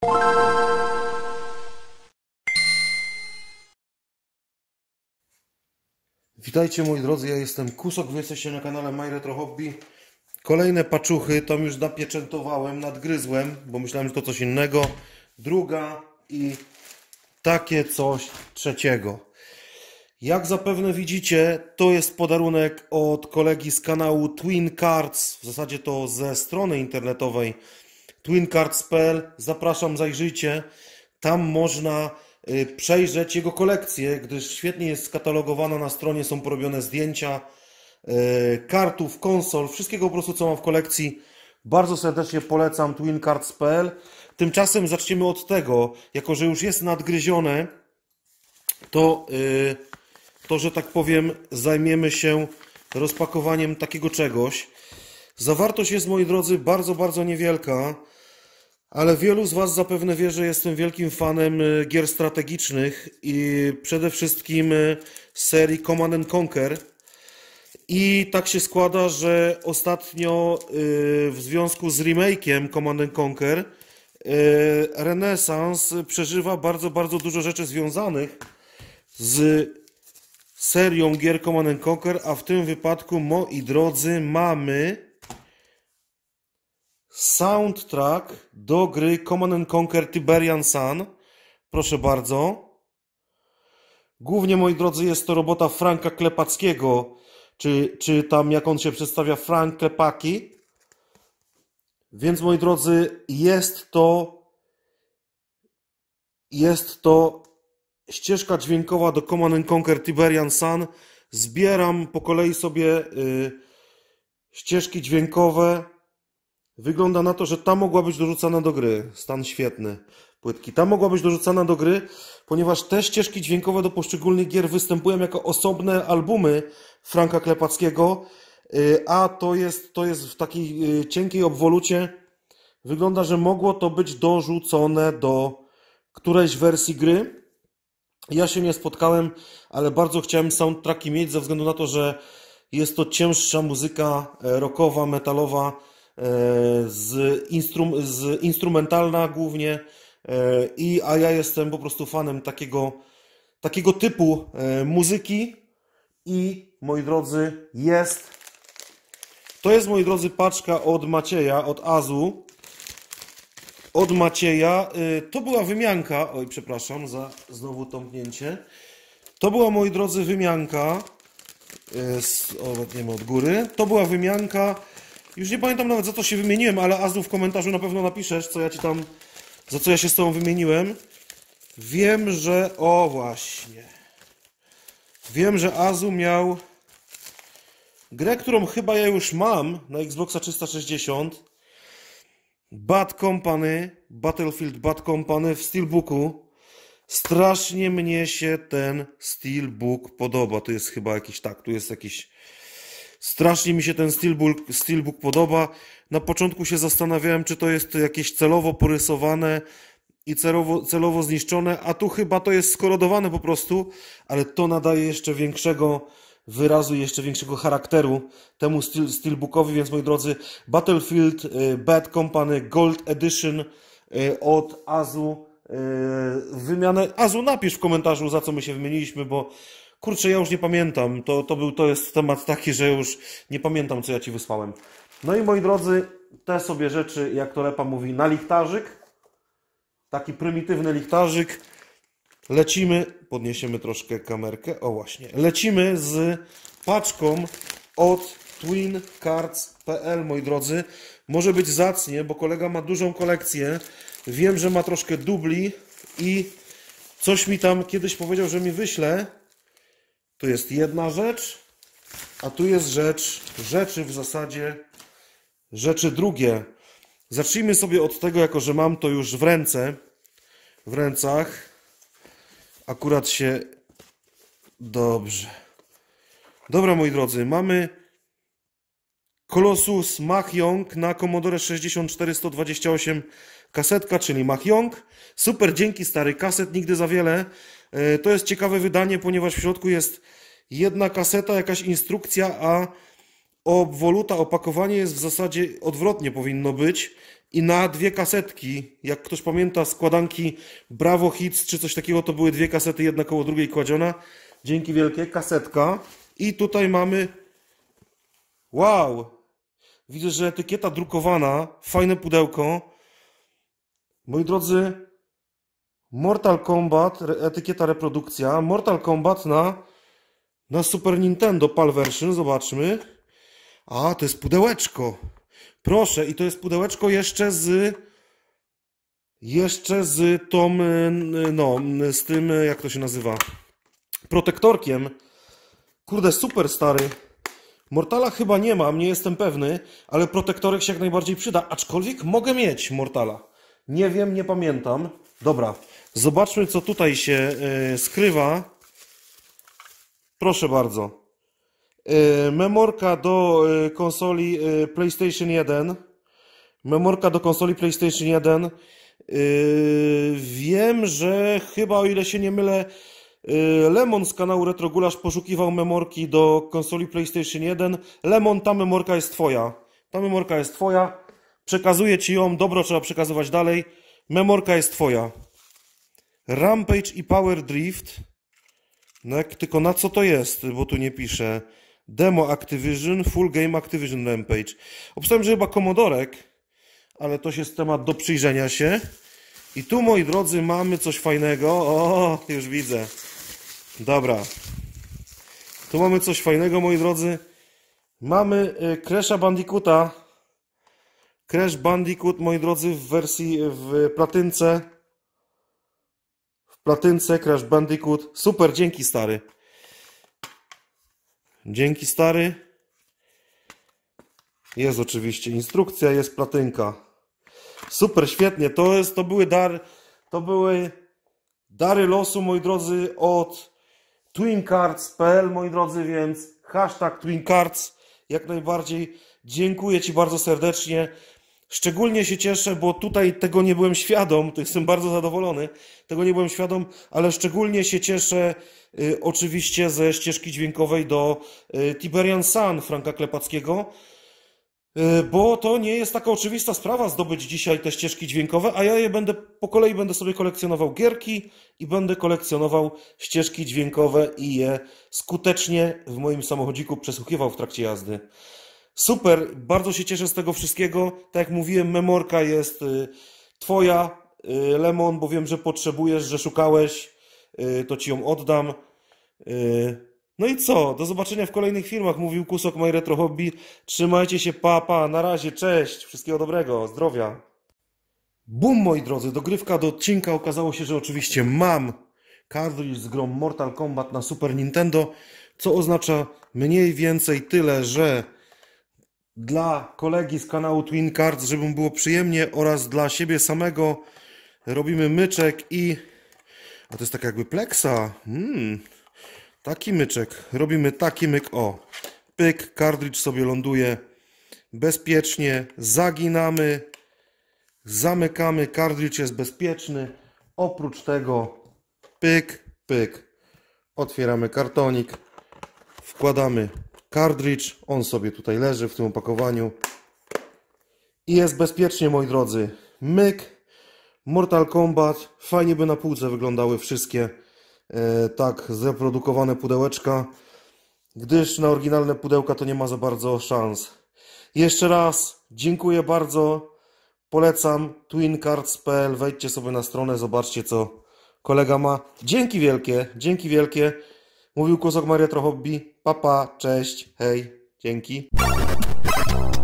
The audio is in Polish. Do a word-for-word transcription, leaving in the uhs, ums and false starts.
Witajcie moi drodzy, ja jestem Kusok, wy jesteście na kanale My Retro Hobby. Kolejne paczuchy, tam już napieczętowałem, nadgryzłem, bo myślałem, że to coś innego. Druga i takie coś trzeciego. Jak zapewne widzicie, to jest podarunek od kolegi z kanału Twin Cards, w zasadzie to ze strony internetowej twin cards kropka p l. Zapraszam, zajrzyjcie. Tam można przejrzeć jego kolekcję, gdyż świetnie jest skatalogowana na stronie, są porobione zdjęcia kartów, konsol, wszystkiego po prostu co mam w kolekcji. Bardzo serdecznie polecam twin cards kropka p l. Tymczasem zaczniemy od tego, jako że już jest nadgryzione, to, to że tak powiem zajmiemy się rozpakowaniem takiego czegoś. Zawartość jest, moi drodzy, bardzo, bardzo niewielka. Ale wielu z Was zapewne wie, że jestem wielkim fanem gier strategicznych i przede wszystkim serii Command and Conquer. I tak się składa, że ostatnio w związku z remake'iem Command and Conquer Renaissance przeżywa bardzo, bardzo dużo rzeczy związanych z serią gier Command and Conquer, a w tym wypadku, moi drodzy, mamy soundtrack do gry Command and Conquer Tiberian Sun. Proszę bardzo. Głównie, moi drodzy, jest to robota Franka Klepackiego, czy, czy tam jak on się przedstawia, Frank Klepaki. Więc, moi drodzy, jest to jest to ścieżka dźwiękowa do Command and Conquer Tiberian Sun. Zbieram po kolei sobie yy, ścieżki dźwiękowe. Wygląda na to, że ta mogła być dorzucana do gry. Stan świetny. Płytki. Ta mogła być dorzucana do gry, ponieważ te ścieżki dźwiękowe do poszczególnych gier występują jako osobne albumy Franka Klepackiego, a to jest, to jest w takiej cienkiej obwolucie. Wygląda, że mogło to być dorzucone do którejś wersji gry. Ja się nie spotkałem, ale bardzo chciałem soundtracki mieć ze względu na to, że jest to cięższa muzyka rockowa, metalowa, Z, instrum, z instrumentalna głównie, i, a ja jestem po prostu fanem takiego, takiego typu muzyki. I, moi drodzy, jest to jest, moi drodzy, paczka od Macieja, od Azu, od Macieja. To była wymianka, oj przepraszam za znowu tąpnięcie, to była, moi drodzy, wymianka z, o, weźmiemy od góry, to była wymianka. Już nie pamiętam nawet, za co się wymieniłem, ale Azu, w komentarzu na pewno napiszesz, co ja ci tam, za co ja się z tobą wymieniłem. Wiem, że, o właśnie, wiem, że Azu miał grę, którą chyba ja już mam na Xboxa trzysta sześćdziesiąt. Bad Company, Battlefield Bad Company w Steelbooku. Strasznie mnie się ten Steelbook podoba. To jest chyba jakiś, tak, tu jest jakiś... Strasznie mi się ten Steelbook, Steelbook podoba. Na początku się zastanawiałem, czy to jest jakieś celowo porysowane i celowo, celowo zniszczone, a tu chyba to jest skorodowane po prostu, ale to nadaje jeszcze większego wyrazu, jeszcze większego charakteru temu steel, Steelbookowi, więc, moi drodzy, Battlefield Bad Company Gold Edition od Azu. Wymianę Azu, napisz w komentarzu, za co my się wymieniliśmy, bo kurczę, ja już nie pamiętam. To, to, był, to jest temat taki, że już nie pamiętam, co ja ci wysłałem. No i, moi drodzy, te sobie rzeczy, jak to Lepa mówi, na lichtarzyk. Taki prymitywny lichtarzyk. Lecimy, podniesiemy troszkę kamerkę. O właśnie. Lecimy z paczką od twin cards kropka p l, moi drodzy. Może być zacnie, bo kolega ma dużą kolekcję. Wiem, że ma troszkę dubli i coś mi tam kiedyś powiedział, że mi wyśle. Tu jest jedna rzecz, a tu jest rzecz, rzeczy w zasadzie, rzeczy drugie. Zacznijmy sobie od tego, jako że mam to już w ręce, w rękach. Akurat się... Dobrze. Dobra, moi drodzy, mamy Colossus Mahjong na Commodore sześćdziesiąt cztery sto dwadzieścia osiem kasetka, czyli Mahjong. Super, dzięki stary, kaset nigdy za wiele. To jest ciekawe wydanie, ponieważ w środku jest jedna kaseta, jakaś instrukcja, a obwoluta, opakowanie jest w zasadzie odwrotnie powinno być i na dwie kasetki, jak ktoś pamięta składanki Bravo Hits czy coś takiego, to były dwie kasety, jedna koło drugiej kładziona. Dzięki wielkie, kasetka i tutaj mamy, wow, widzę, że etykieta drukowana, fajne pudełko. Moi drodzy, Mortal Kombat, etykieta reprodukcja, Mortal Kombat na, na Super Nintendo PAL version, zobaczmy. A, to jest pudełeczko. Proszę, i to jest pudełeczko jeszcze z... Jeszcze z tą... No, z tym, jak to się nazywa? Protektorkiem. Kurde, super stary. Mortala chyba nie mam, nie jestem pewny, ale protektorek się jak najbardziej przyda. Aczkolwiek mogę mieć Mortala. Nie wiem, nie pamiętam. Dobra, zobaczmy, co tutaj się yy, skrywa. Proszę bardzo. Memorka do konsoli PlayStation jeden. Memorka do konsoli PlayStation jeden. Wiem, że chyba, o ile się nie mylę, Lemon z kanału Retrogulasz poszukiwał memorki do konsoli PlayStation jeden. Lemon, ta memorka jest twoja. Ta memorka jest twoja. Przekazuję ci ją. Dobro trzeba przekazywać dalej. Memorka jest twoja. Rampage i Power Drift. No, tylko na co to jest? Bo tu nie pisze. Demo Activision, Full Game Activision Rampage. Obstawiam, że chyba komodorek, ale to jest temat do przyjrzenia się. I tu, moi drodzy, mamy coś fajnego. O, już widzę. Dobra. Tu mamy coś fajnego, moi drodzy. Mamy Crash'a Bandicoota. Crash Bandicoot, moi drodzy, w wersji, w platynce. W platynce Crash Bandicoot. Super, dzięki stary. Dzięki stary. Jest oczywiście instrukcja, jest platynka. Super, świetnie. To jest, to były dar, to były dary losu, moi drodzy, od twincards kropka p l, moi drodzy, więc hashtag twincards jak najbardziej. Dziękuję ci bardzo serdecznie. Szczególnie się cieszę, bo tutaj tego nie byłem świadom, to jestem bardzo zadowolony, tego nie byłem świadom, ale szczególnie się cieszę y, oczywiście ze ścieżki dźwiękowej do y, Tiberian Sun Franka Klepackiego, y, bo to nie jest taka oczywista sprawa zdobyć dzisiaj te ścieżki dźwiękowe, a ja je będę, po kolei będę sobie kolekcjonował gierki i będę kolekcjonował ścieżki dźwiękowe i je skutecznie w moim samochodziku przesłuchiwał w trakcie jazdy. Super, bardzo się cieszę z tego wszystkiego. Tak jak mówiłem, memorka jest y, twoja, y, Lemon, bo wiem, że potrzebujesz, że szukałeś, y, to ci ją oddam. Y, no i co? Do zobaczenia w kolejnych filmach, mówił Kusok My Retro Hobby. Trzymajcie się, pa, pa, na razie, cześć, wszystkiego dobrego, zdrowia. Bum, moi drodzy, dogrywka do odcinka. Okazało się, że oczywiście mam kartridż z grą Mortal Kombat na Super Nintendo, co oznacza mniej więcej tyle, że dla kolegi z kanału Twin Cards, żeby mu było przyjemnie, oraz dla siebie samego robimy myczek i... A to jest tak jakby pleksa. Hmm. Taki myczek. Robimy taki myk. O. Pyk. Kartridż sobie ląduje bezpiecznie. Zaginamy. Zamykamy. Kartridż jest bezpieczny. Oprócz tego pyk, pyk. Otwieramy kartonik. Wkładamy kartridż, on sobie tutaj leży w tym opakowaniu i jest bezpiecznie, moi drodzy. Myk, Mortal Kombat, fajnie by na półce wyglądały wszystkie e, tak zreprodukowane pudełeczka, gdyż na oryginalne pudełka to nie ma za bardzo szans. Jeszcze raz dziękuję bardzo, polecam twincards kropka p l, wejdźcie sobie na stronę, zobaczcie co kolega ma. Dzięki wielkie, dzięki wielkie. Mówił Kusok My Retro Hobby. Papa, cześć, hej, dzięki.